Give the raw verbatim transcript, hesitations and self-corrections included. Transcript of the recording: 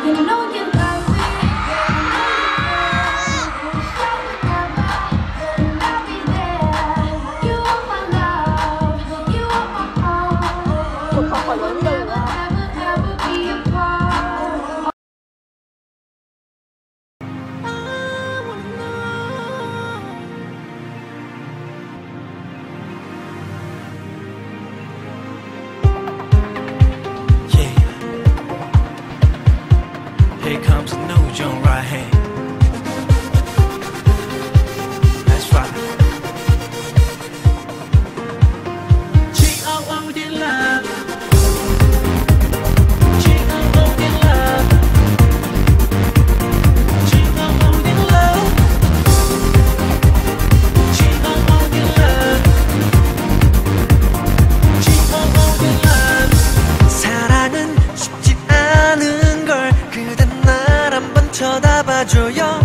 Here comes a new joint right here. That's right. G O O D love. G O O D love. G O O D love. G O O D love. G O O D love. 사랑은 쉽지 않은 걸 그댄 날 한번 쳐다봐줘요.